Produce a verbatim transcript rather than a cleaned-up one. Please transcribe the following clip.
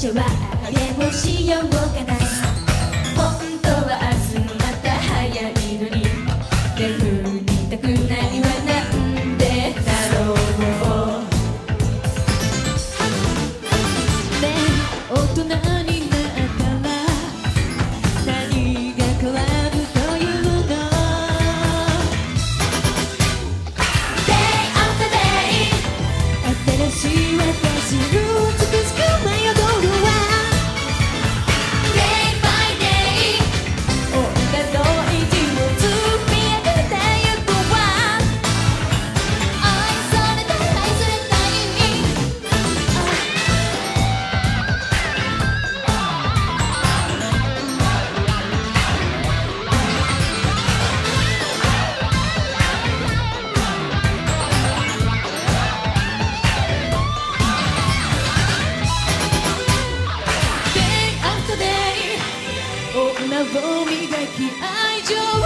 初は励をしようかな。本当は明日また早いのに手振りたくないはなんでだろう。ねえ大人になったら何が変わるというの。 Day after day 新しい私をつくづく舞い踊るわ。 Day by day 女の意地を積み上げてゆくわ。愛された愛されたいに女を磨き愛情